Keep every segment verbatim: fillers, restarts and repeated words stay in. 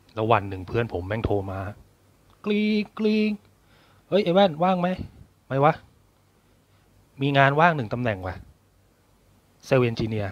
แล้ววันหนึ่งเพื่อนผมแม่งโทรมากรี๊งกรี๊งเฮ้ยไอ้แว่นว่างไหมไม่วะมีงานว่างหนึ่งตำแหน่งว่ะเซลล์เอนจิเนียร์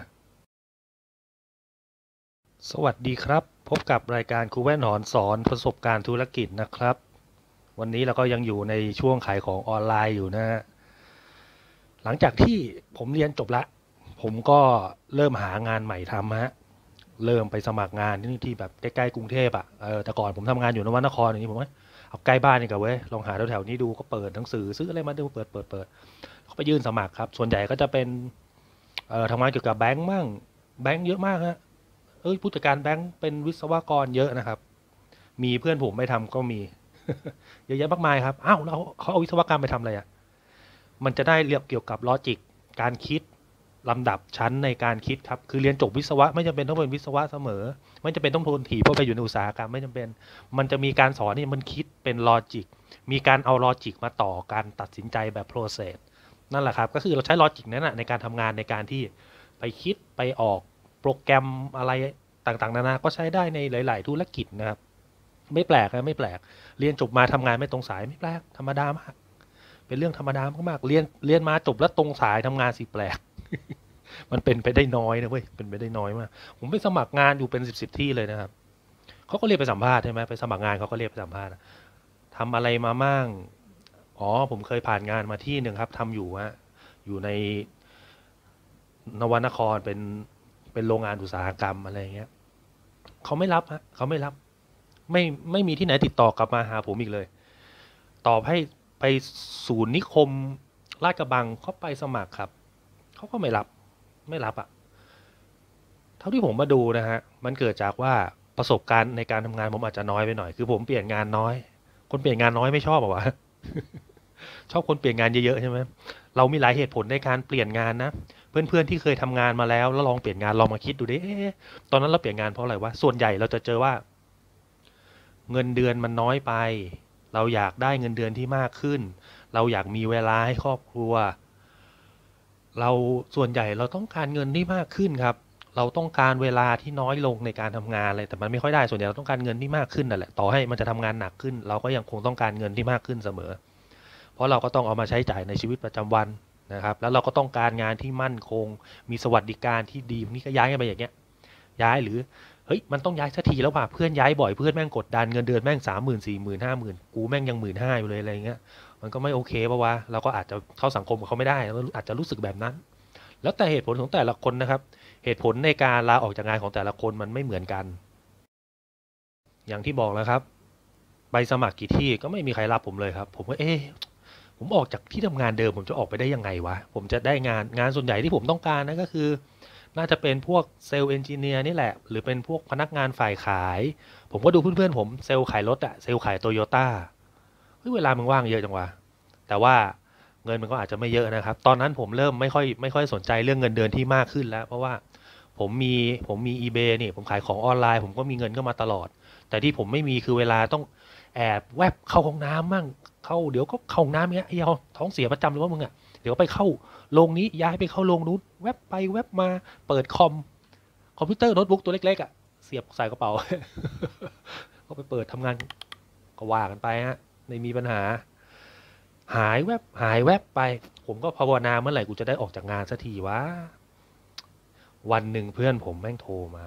สวัสดีครับพบกับรายการครูแว่นหอนสอนประสบการณ์ธุรกิจนะครับวันนี้เราก็ยังอยู่ในช่วงขายของออนไลน์อยู่นะฮะหลังจากที่ผมเรียนจบละผมก็เริ่มหางานใหม่ทำฮะเริ่มไปสมัครงานที่ที่แบบใกล้ๆกรุงเทพอ่ะเออแต่ก่อนผมทำงานอยู่นวนครอย่างนี้ผมว่าเอาใกล้บ้านนี่กับเว้ยลองหาแถวๆนี้ดูก็เปิดหนังสือซื้ออะไรมาดูเปิดเปิดเปิดเขาไปยื่นสมัครครับส่วนใหญ่ก็จะเป็นเอ่อทำงานเกี่ยวกับแบงก์มั่งแบงก์เยอะมากฮะเอ้ยผู้จัดการแบงก์เป็นวิศวกรเยอะนะครับมีเพื่อนผมไม่ทำก็มีเยอะแยะมากมายครับอ้าวแล้วเขาเอาวิศวกรรมไปทำอะไรอ่ะมันจะได้เรียกเกี่ยวกับลอจิกการคิดลำดับชั้นในการคิดครับคือเรียนจบวิศวะไม่จำเป็นต้องเป็นวิศวะเสมอไม่จำเป็นต้องโทนถีบเพราะไปอยู่ในอุตสาหกรรมไม่จำเป็นมันจะมีการสอนที่มันคิดเป็นลอจิกมีการเอาลอจิกมาต่อการตัดสินใจแบบ process นั่นแหละครับก็คือเราใช้ลอจิกนั้นนะในการทำงานในการที่ไปคิดไปออกโปรแกรมอะไรต่างๆนานาก็ใช้ได้ในหลายๆธุรกิจนะครับไม่แปลกนะไม่แปลกเรียนจบมาทำงานไม่ตรงสายไม่แปลกธรรมดามากเป็นเรื่องธรรมดามากๆเรียนเรียนมาจบแล้วตรงสายทำงานสิแปลกมันเป็นไปได้น้อยนะเว้ยเป็นไปได้น้อยมากผมไปสมัครงานอยู่เป็นสิบสิบที่เลยนะครับเขาก็เรียกไปสัมภาษณ์ใช่ไหมไปสมัครงานเขาก็เรียกไปสัมภาษณ์ทำอะไรมามั่งอ๋อผมเคยผ่านงานมาที่หนึ่งครับทำอยู่ฮะอยู่ใน นวนครเป็นเป็นโรงงานอุตสาหกรรมอะไรเงี้ยเขาไม่รับฮะเขาไม่รับไม่ไม่มีที่ไหนติดต่อกลับมาหาผมอีกเลยตอบให้ไปศูนย์นิคมลาดกระบังเขาไปสมัครครับเขาก็ไม่รับไม่รับอ่ะเท่าที่ผมมาดูนะฮะมันเกิดจากว่าประสบการณ์ในการทำงานผมอาจจะน้อยไปหน่อยคือผมเปลี่ยนงานน้อยคนเปลี่ยนงานน้อยไม่ชอบอะวะ ชอบคนเปลี่ยนงานเยอะๆใช่ไหมเรามีหลายเหตุผลในการเปลี่ยนงานนะเพื่อนๆที่เคยทำงานมาแล้วแล้วลองเปลี่ยนงานลองมาคิดดูดิเอ๊ะตอนนั้นเราเปลี่ยนงานเพราะอะไรวะส่วนใหญ่เราจะเจอว่าเงินเดือนมันน้อยไปเราอยากได้เงินเดือนที่มากขึ้นเราอยากมีเวลาให้ครอบครัวเราส่วนใหญ่เราต้องการเงินที่มากขึ้นครับเราต้องการเวลาที่น้อยลงในการทำงานอะไรแต่มันไม่ค่อยได้ส่วนใหญ่เราต้องการเงินที่มากขึ้นนั่นแหละต่อให้มันจะทำงานหนักขึ้นเราก็ยังคงต้องการเงินที่มากขึ้นเสมอ เพราะเราก็ต้องเอามาใช้จ่ายในชีวิตประจำวันนะครับแล้วเราก็ต้องการงานที่มั่นคงมีสวัสดิการที่ดีนี่ก็ย้ายกันไปอย่างเงี้ยย้ายหรือเฮ้ยมันต้องย้ายสักทีแล้วป่ะเพื่อนย้ายบ่อยเพื่อนแม่งกดดันเงินเดือนแม่งสามหมื่นสี่หมื่นห้าหมื่นกูแม่งยังหมื่นห้าอยู่เลยอะไรเงี้ยมันก็ไม่โอเคป่ะวะเราก็อาจจะเข้าสังคมกับเขาไม่ได้เราอาจจะรู้สึกแบบนั้นแล้วแต่เหตุผลของแต่ละคนนะครับเหตุผลในการลาออกจากงานของแต่ละคนมันไม่เหมือนกันอย่างที่บอกแล้วครับไปสมัครกี่ที่ก็ไม่มีใครรับผมเลยครับผมก็เอ๊ะ ผมออกจากที่ทำงานเดิมผมจะออกไปได้ยังไงวะผมจะได้งานงานส่วนใหญ่ที่ผมต้องการนะก็คือน่าจะเป็นพวกเซลล์เอนจิเนียร์นี่แหละหรือเป็นพวกพนักงานฝ่ายขายผมก็ดูเพื่อนๆผมเซลล์ขายรถอะเซลล์ขายโตโยต้าเฮ้ยเวลามันว่างเยอะจังวะแต่ว่าเงินมันก็อาจจะไม่เยอะนะครับตอนนั้นผมเริ่มไม่ค่อยไม่ค่อยสนใจเรื่องเงินเดือนที่มากขึ้นแล้วเพราะว่าผมมีผมมี อีเบย์ นี่ผมขายของออนไลน์ผมก็มีเงินก็มาตลอดแต่ที่ผมไม่มีคือเวลาต้อง แอบแวบเข้าห้องน้ำมั่งเข้าเดี๋ยวก็เข้าห้องน้ำเงี้ยไอ้เอาท้องเสียประจำเลยว่ามึงอ่ะเดี๋ยวไปเข้าโรงนี้ย้ายไปเข้าโรงนู้นแวบไปแวบมาเปิดคอมคอมพิวเตอร์โน้ตบุ๊กตัวเล็กๆอ่ะเสียบใส่กระเป๋าก็ไปเปิดทำงานก็ว่ากันไปฮะไม่มีปัญหาหายแวบหายแวบไปผมก็ภาวนาเมื่อไหร่กูจะได้ออกจากงานสักทีวะวันหนึ่งเพื่อนผมแม่งโทรมา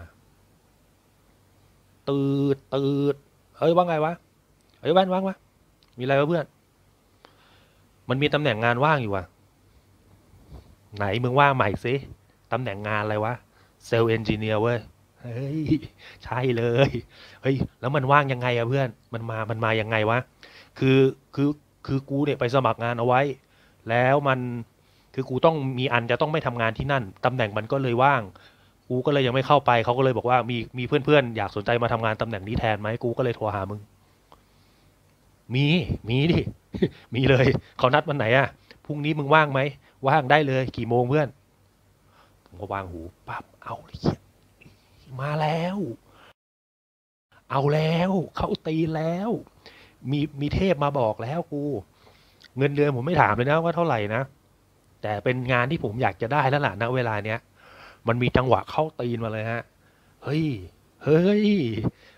ตืดตืดเฮ้ยว่าไงวะเฮ้ยแว่นว่างวะมีอะไรวะเพื่อน มันมีตำแหน่งงานว่างอยู่อะไหนมึงว่างใหม่สิตำแหน่งงานอะไรวะเซลล์เอนจิเนียร์เว้ยเฮ้ยใช่เลยเฮ้ยแล้วมันว่างยังไงอะเพื่อนมันมามันมายังไงวะคือคือคือกูเนี่ยไปสมัครงานเอาไว้แล้วมันคือกูต้องมีอันจะต้องไม่ทำงานที่นั่นตำแหน่งมันก็เลยว่างกูก็เลยยังไม่เข้าไปเขาก็เลยบอกว่ามีมีเพื่อนๆอยากสนใจมาทำงานตำแหน่งนี้แทนไหมกูก็เลยโทรหามึงมีมีดิ มีเลยเขานัดวันไหนอะพรุ่งนี้มึงว่างไหมว่างได้เลยกี่โมงเพื่อนผมก็วางหูปั๊บเอาเลยมาแล้วเอาแล้วเข้าตีแล้วมีมีเทพมาบอกแล้วกูเงินเดือนผมไม่ถามเลยนะว่าเท่าไหร่นะแต่เป็นงานที่ผมอยากจะได้แล้วล่ะณเวลาเนี้ยมันมีจังหวะเข้าตีนมาเลยฮะเฮ้ยเฮ้ย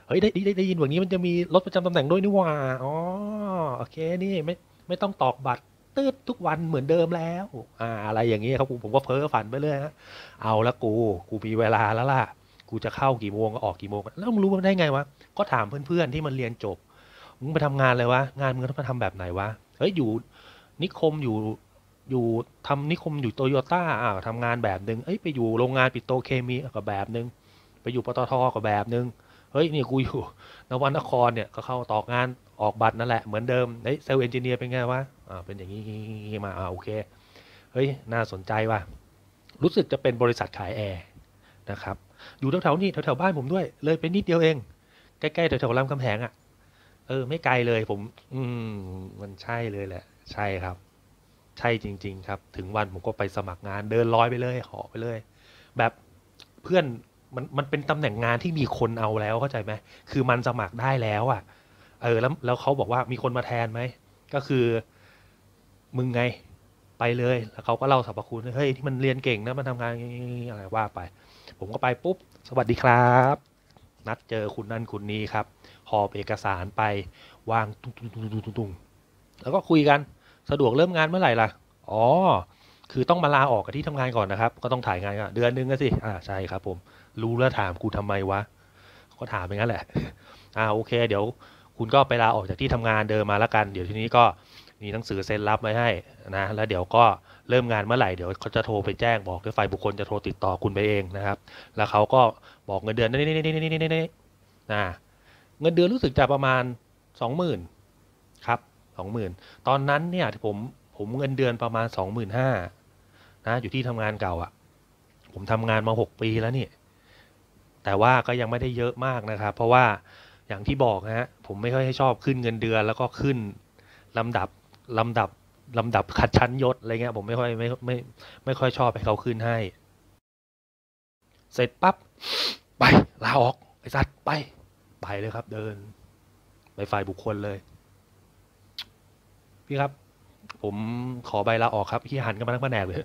เฮ้ยได้ได้ได้ยินแบบนี้มันจะมีรถประจำตำแหน่งด้วยนี่หว่าอ๋อโอเคนี่ไม่ไม่ต้องตอกบัตรตืดทุกวันเหมือนเดิมแล้วอ่าอะไรอย่างเงี้ยครับผมผมก็เพ้อฝันไปเลยฮะเอาละกูกูมีเวลาแล้วล่ะกูจะเข้ากี่โมงก็ออกกี่โมงแล้วมึงรู้ได้ไงวะก็ถามเพื่อนๆที่มันเรียนจบมึงไปทำงานเลยวะงานมึงต้องมาทำแบบไหนวะเฮ้ยอยู่นิคมอยู่อยู่ทำนิคมอยู่โตโยต้าอ่าวทำงานแบบนึงเอ้ยไปอยู่โรงงานปิโตรเคมีก็แบบนึงไปอยู่ปตทก็แบบนึงเฮ้ยนี่กูอยู่ นวนครเนี่ยก็เข้าตอกงานออกบัตรนั่นแหละเหมือนเดิมเฮ้ยเซลล์เอนจิเนียร์เป็นไงวะอ่าเป็นอย่างนี้มาอ่าโอเคเฮ้ยน่าสนใจว่ะรู้สึกจะเป็นบริษัทขายแอร์นะครับอยู่แถวๆนี้แถวๆบ้านผมด้วยเลยไปนิดเดียวเองใกล้ๆแถวๆรามคำแหงอ่ะเออไม่ไกลเลยผมอืมมันใช่เลยแหละใช่ครับใช่จริงๆครับถึงวันผมก็ไปสมัครงานเดินลอยไปเลยขอไปเลยแบบเพื่อนมันมันเป็นตำแหน่งงานที่มีคนเอาแล้วเข้าใจไหมคือมันสมัครได้แล้วอ่ะ เออแล้วแล้วเขาบอกว่ามีคนมาแทนไหมก็คือมึงไงไปเลยแล้วเขาก็เล่าสรรพคุณเฮ้ยที่มันเรียนเก่งนะมันทำงานอะไรว่าไปผมก็ไปปุ๊บสวัสดีครับนัดเจอคุณนั่นคุณนี้ครับหอบเอกสารไปวางตุ้งตุ้งตุ้งตุ้งตุ้งแล้วก็คุยกันสะดวกเริ่มงานเมื่อไหร่ล่ะอ๋อคือต้องมาลาออกกับที่ทำงานก่อนนะครับก็ต้องถ่ายงานกันเดือนนึงก็สิอ่าใช่ครับผมรู้แล้วถามกูทำไมวะก็ถามอย่างนั้นแหละอ่าโอเคเดี๋ยว คุณก็ไปลาออกจากที่ทำงานเดิมมาแล้วกันเดี๋ยวทีนี้ก็มีหนังสือเซ็นรับไว้ให้นะแล้วเดี๋ยวก็เริ่มงานเมื่อไหร่เดี๋ยวเขาจะโทรไปแจ้งบอกด้วยฝ่ายบุคคลจะโทรติดต่อคุณไปเองนะครับแล้วเขาก็บอกเงินเดือนนี่นี่นี่นี่นี่นี่นี่นะเงินเดือนรู้สึกจะประมาณสองหมื่นครับสองหมื่นตอนนั้นเนี่ยผมผมเงินเดือนประมาณสองหมื่นห้านะอยู่ที่ทำงานเก่าอ่ะผมทำงานมาหกปีแล้วนี่ แต่ว่าก็ยังไม่ได้เยอะมากนะครับเพราะว่าอย่างที่บอกนะฮะผมไม่ค่อยให้ชอบขึ้นเงินเดือนแล้วก็ขึ้นลำดับลำดับลำดับขัดชั้นยศอะไรเงี้ยผมไม่ค่อยไม่ไม่ไม่ค่อยชอบให้เขาขึ้นให้เสร็จปั๊บไปลาออกไอ้สัตว์ไปไปเลยครับเดินไปฝ่ายบุคคลเลยพี่ครับผมขอใบลาออกครับพี่หันกันมาทั้งแผนกเลย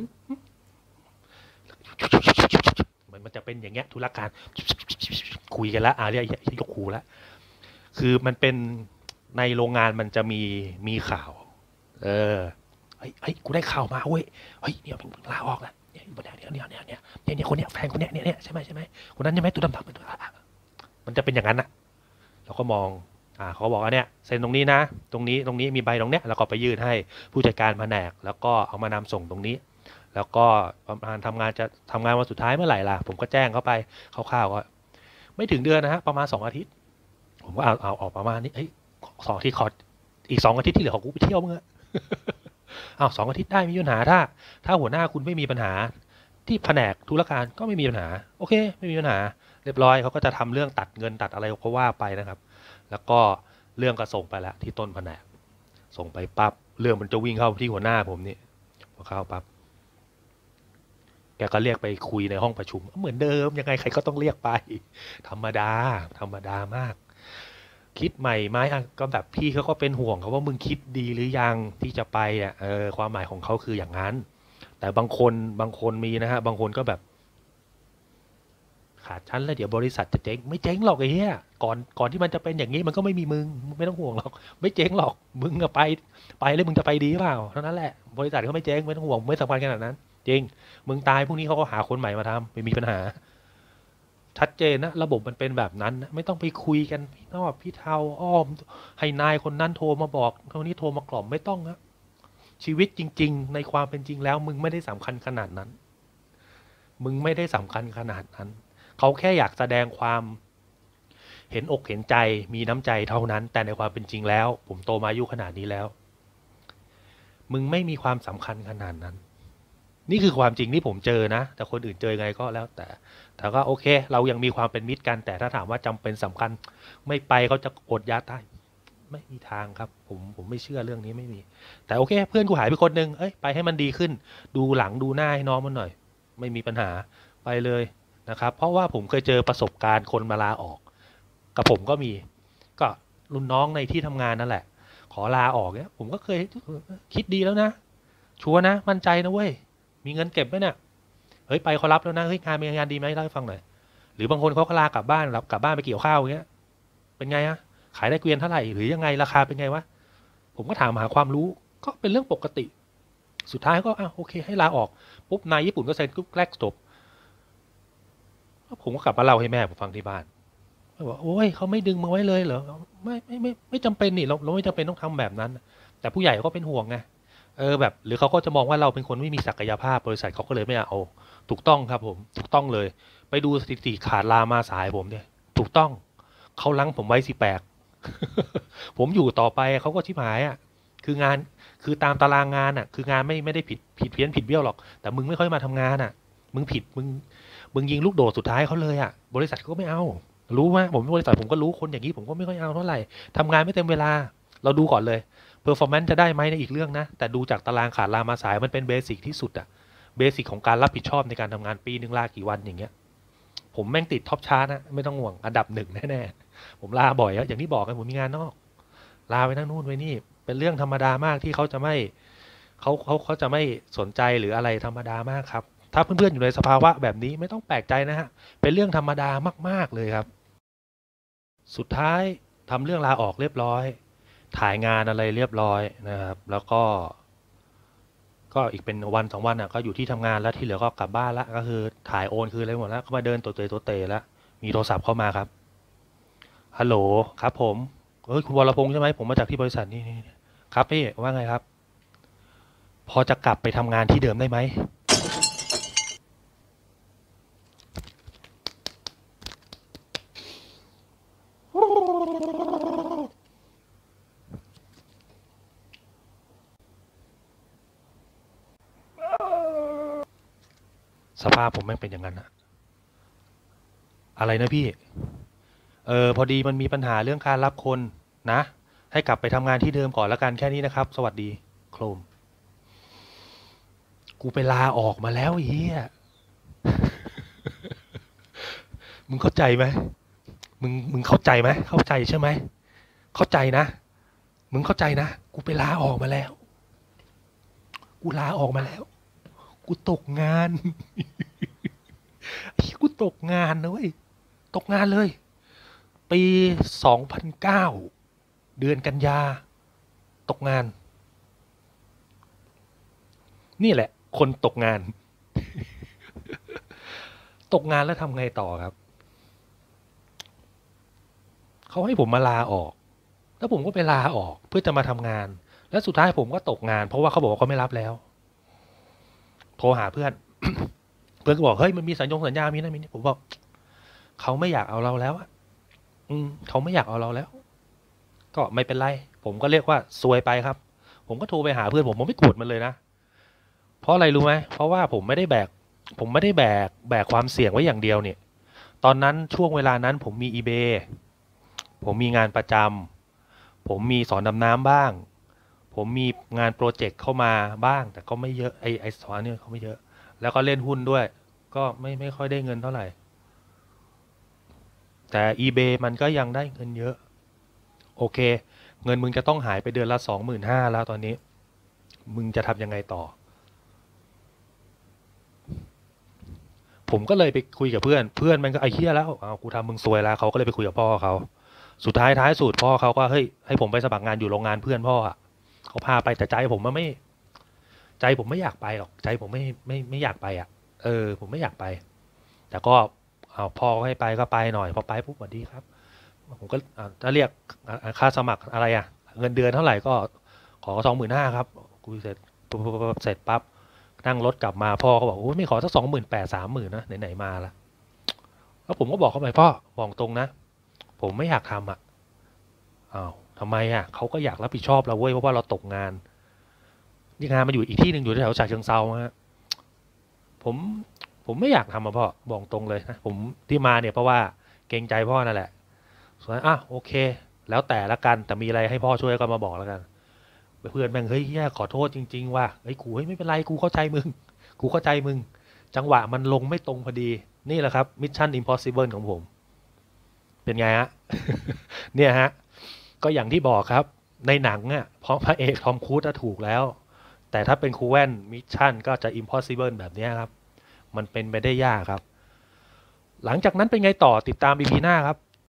มันมันจะเป็นอย่างเงี้ยธุรการคุยกันแล้วอ่าเรียกยกหูแล้ว คือมันเป็นในโรงงานมันจะมีมีข่าว เออเฮ้ยเฮ้ยกูได้ข่าวมาเว้ยเฮ้ยเนี่ยมึงลาออกแล้วเนี่ยเนี่ยเนี่ยเนี่ยเนี่ยเนี่ยเนี่ยคนเนี้ยแฟนคนเนี้ยเนี่ยเนี่ยใช่ไหมใช่ไหมคนนั้นใช่ไหมตัวดำๆเป็นตัวมันจะเป็นอย่างนั้นนะเราก็มองอ่าเขาบอกว่าเนี่ยเซ็นตรงนี้นะตรงนี้ตรงนี้มีใบตรงเนี้ยแล้วก็ไปยื่นให้ผู้จัดการแผนกแล้วก็เอามานำส่งตรงนี้แล้วก็ประมาณทำงานจะทำงานวันสุดท้ายเมื่อไหร่ล่ะผมก็แจ้งเขาไปคร่าวๆก็ไม่ถึงเดือนนะฮะประมาณสองอาทิตย์ ผมก็เอาเอาออกประมาณนี้เอ้ยสองอาทิตย์ขออีกสองอาทิตย์ที่เหลือของกูไปเที่ยวมึงอะอ้าวสองอาทิตย์ได้ไม่มีปัญหาถ้าถ้าหัวหน้าคุณไม่มีปัญหาที่แผนกธุรการก็ไม่มีปัญหาโอเคไม่มีปัญหาเรียบร้อยเขาก็จะทำเรื่องตัดเงินตัดอะไรเขาว่าไปนะครับแล้วก็เรื่องก็ส่งไปแล้วที่ต้นแผนกส่งไปปั๊บเรื่องมันจะวิ่งเข้าที่หัวหน้าผมนี่พอเข้าปั๊บแกก็เรียกไปคุยในห้องประชุมเหมือนเดิมยังไงใครก็ต้องเรียกไปธรรมดาธรรมดามาก คิดใหม่ไหมอ่ะก็แบบพี่เขาก็เป็นห่วงเขาว่ามึงคิดดีหรือยังที่จะไปอ่ะเออความหมายของเขาคืออย่างนั้นแต่บางคนบางคนมีนะฮะบางคนก็แบบขาดชั้นแล้วเดี๋ยวบริษัทจะเจ๊งไม่เจ๊งหรอกไอ้เหี้ยก่อนก่อนที่มันจะเป็นอย่างนี้มันก็ไม่มีมึงไม่ต้องห่วงหรอกไม่เจ๊งหรอกมึงอะไปไปแล้วมึงจะไปดีเปล่าเท่านั้นแหละบริษัทเขาไม่เจ๊งไม่ต้องห่วงไม่สำคัญขนาดนั้นจริงมึงตายพรุ่งนี้เขาก็หาคนใหม่มาทำไม่มีปัญหา ชัดเจนนะระบบมันเป็นแบบนั้นนะไม่ต้องไปคุยกันพี่นอกพี่เทาอ้อมให้นายคนนั้นโทรมาบอกคนนี้โทรมากล่อมไม่ต้องนะชีวิตจริงๆในความเป็นจริงแล้วมึงไม่ได้สำคัญขนาดนั้นมึงไม่ได้สำคัญขนาดนั้นเขาแค่อยากแสดงความเห็นอกเห็นใจมีน้ำใจเท่านั้นแต่ในความเป็นจริงแล้วผมโตมาอายุขนาดนี้แล้วมึงไม่มีความสำคัญขนาดนั้น นี่คือความจริงที่ผมเจอนะแต่คนอื่นเจอไงก็แล้วแต่แต่ก็โอเคเรายังมีความเป็นมิตรกันแต่ถ้าถามว่าจำเป็นสำคัญไม่ไปเขาจะอดยาตายไม่มีทางครับผมผมไม่เชื่อเรื่องนี้ไม่มีแต่โอเคเพื่อนกูหายไปคนนึงเอ้ยไปให้มันดีขึ้นดูหลังดูหน้าให้น้องมันหน่อยไม่มีปัญหาไปเลยนะครับเพราะว่าผมเคยเจอประสบการณ์คนมาลาออกกับผมก็มีก็รุ่นน้องในที่ทำงานนั่นแหละขอลาออกเนี่ยผมก็เคยคิดดีแล้วนะชัวร์นะมั่นใจนะเว้ย มีเงินเก็บไหมเนี่ย เฮ้ยไปเขารับแล้วนะเฮ้ยงานเป็นงานดีไหมเล่าให้ฟังหน่อยหรือบางคนเขาก็ลากลับบ้านรับกลับบ้านไปเกี่ยวข้าวอย่างเงี้ยเป็นไงอะขายได้เกวียนเท่าไหร่หรือยังไงราคาเป็นไงวะผมก็ถามหาความรู้ก็เป็นเรื่องปกติสุดท้ายก็อ่ะโอเคให้ลาออกปุ๊บนายญี่ปุ่นก็เซ็นกุ๊บแกลกจบผมก็กลับมาเล่าให้แม่ผมฟังที่บ้านบอกโอ้ยเขาไม่ดึงมาไว้เลยเหรอไม่ไม่ไม่ไม่จำเป็นนี่เราเราไม่จำเป็นต้องทำแบบนั้นแต่ผู้ใหญ่ก็เป็นห่วงไงเออแบบหรือเขาก็จะมองว่าเราเป็นคนไม่มีศักยภาพบริษัทเขาก็เลยไม่เอาถูกต้องครับผมถูกต้องเลยไปดูสถิติขาดลามาสายผมเนี่ยถูกต้องเขาลังผมไว้สิแปลก ผมอยู่ต่อไปเขาก็ชิบหายอ่ะคืองานคือตามตารางงานอ่ะคืองานไม่ไม่ได้ผิดผิดเพี้ยนผิดเบี้ยวหรอกแต่มึงไม่ค่อยมาทำงานอ่ะมึงผิดมึงมึงยิงลูกโดดสุดท้ายเขาเลยอ่ะบริษัทเขาก็ไม่เอารู้ไหมผมบริษัทผมก็รู้คนอย่างนี้ผมก็ไม่ค่อยเอาเท่าไหร่ทำงานไม่เต็มเวลาเราดูก่อนเลยเพอร์ฟอร์แมนซ์จะได้ไหมในอีกเรื่องนะแต่ดูจากตารางขาดลามาสายมันเป็นเบสิกที่สุดอ่ะเบสิกของการรับผิดชอบในการทำงานปีหนึ่งลากี่วันอย่างเงี้ยผมแม่งติดท็อปชาร์ตนะไม่ต้องห่วงอันดับหนึ่งแน่ๆผมลาบ่อยอะอย่างที่บอกกันผมมีงานนอกลาไปนั่งนู่นไปนี่เป็นเรื่องธรรมดามากที่เขาจะไม่เขาเขาเขาจะไม่สนใจหรืออะไรธรรมดามากครับถ้าเพื่อนๆอยู่ในสภาวะแบบนี้ไม่ต้องแปลกใจนะฮะเป็นเรื่องธรรมดามากๆเลยครับสุดท้ายทำเรื่องลาออกเรียบร้อยถ่ายงานอะไรเรียบร้อยนะครับแล้วก็ก็อีกเป็นวันสองวันอ่ะก็อยู่ที่ทำงานแล้วที่เหลือก็กลับบ้านละก็คือถ่ายโอนคืออะไรหมดแล้วก็มาเดินตัวเตะตัวเตะแล้วมีโทรศัพท์เข้ามาครับฮัลโหลครับผมเอ้ยคุณวรพงษ์ใช่ไหมผมมาจากที่บริษัทนี่นี่ครับพี่ว่าไงครับพอจะกลับไปทำงานที่เดิมได้ไหมสภาพผมแม่งเป็นอย่างนั้นอะอะไรนะพี่เออพอดีมันมีปัญหาเรื่องการรับคนนะให้กลับไปทำงานที่เดิมก่อนแล้วกันแค่นี้นะครับสวัสดีโครมกูไปลาออกมาแล้วเฮียมึงเข้าใจไหมมึงมึงเข้าใจไหมเข้าใจใช่ไหมเข้าใจนะมึงเข้าใจนะกูไปลาออกมาแล้วกูลาออกมาแล้วกูตกงานไอ้กูตกงานนะเว้ยตกงานเลยปีสองพันเก้าเดือนกันยาตกงานนี่แหละคนตกงานตกงานแล้วทำไงต่อครับเขาให้ผมมาลาออกแล้วผมก็ไปลาออกเพื่อจะมาทำงานแล้วสุดท้ายผมก็ตกงานเพราะว่าเขาบอกว่าเขาไม่รับแล้วโทรหาเพื่อน เพื่อนก็บอกเฮ้ยมันมีสัญญงสัญญามีนะมีนี่ผมบอกเขาไม่อยากเอาเราแล้วอะอืมเขาไม่อยากเอาเราแล้ว ก็ไม่เป็นไรผมก็เรียกว่าซวยไปครับผมก็โทรไปหาเพื่อนผมผมไม่โกรธมันเลยนะเพราะอะไรรู้ไหมเพราะว่าผมไม่ได้แบกผมไม่ได้แบกแบกความเสี่ยงไว้อย่างเดียวเนี่ยตอนนั้นช่วงเวลานั้นผมมี eBay ผมมีงานประจำผมมีสอนดำน้ำบ้างผมมีงานโปรเจกต์เข้ามาบ้างแต่ก็ไม่เยอะไอไอสอนเนี่ยเขาไม่เยอะแล้วก็เล่นหุ้นด้วยก็ไม่ไม่ค่อยได้เงินเท่าไหร่แต่ eBay มันก็ยังได้เงินเยอะ โอเคเงินมึงจะต้องหายไปเดือนละสองหมื่นห้าแล้วตอนนี้มึงจะทำยังไงต่อผมก็เลยไปคุยกับเพื่อนเพื่อนมันก็ไอ้เหี้ยแล้วเอากูทำมึงซวยแล้วเขาก็เลยไปคุยกับพ่อเขาสุดท้ายท้ายสุดพ่อเขาก็เฮ้ยให้ผมไปสมัครงานอยู่โรงงานเพื่อนพ่ออ่ะเขาพาไปแต่ใจผมมันไม่ใจผมไม่อยากไปหรอกใจผมไม่ไม่ไม่อยากไปอ่ะเออผมไม่อยากไปแต่ก็เอาพ่อให้ไปก็ไปหน่อยพอไปปุ๊บสวัสดีครับผมก็ถ้าเรียกค่าสมัครอะไรอ่ะเงินเดือนเท่าไหร่ก็ขอสองหมื่นห้าครับคุยเสร็จเสร็จปั๊บนั่งรถกลับมาพ่อเขาบอกโอ้ยไม่ขอสักสองหมื่นแปดสามหมื่นนะไหนๆมาละแล้วผมก็บอกเขาไปพ่อบอกตรงนะผมไม่อยากทำอ่ะอ้าวทำไมอ่ะเขาก็อยากรับผิดชอบเราเว้ยเพราะว่าเราตกงานนี่งานมาอยู่อีกที่หนึ่งอยู่แถวฉะเชิงเทราฮะผมผมไม่อยากทำอ่ะพ่อบอกตรงเลยนะผมที่มาเนี่ยเพราะว่าเกรงใจพ่อนั่นแหละส่วนอ่ะโอเคแล้วแต่ละกันแต่มีอะไรให้พ่อช่วยก็มาบอกแล้วกันเพื่อนแม่งเฮ้ยขอโทษจริงๆว่าเฮ้ยกูเฮ้ยไม่เป็นไรกูเข้าใจมึงกูเข้าใจมึงจังหวะมันลงไม่ตรงพอดีนี่แหละครับมิชชั่นอิมพอสซิเบิลของผมเป็นไงฮะ เนี่ยฮะก็อย่างที่บอกครับในหนังอ่ะเพราะพระเอกทอมครูซถูกแล้วแต่ถ้าเป็นครูแว่นมิชชั่นก็จะอิมพอสซิเบิลแบบนี้ครับมันเป็นไปได้ยากครับหลังจากนั้นเป็นไงต่อติดตาม อี พี หน้าครับ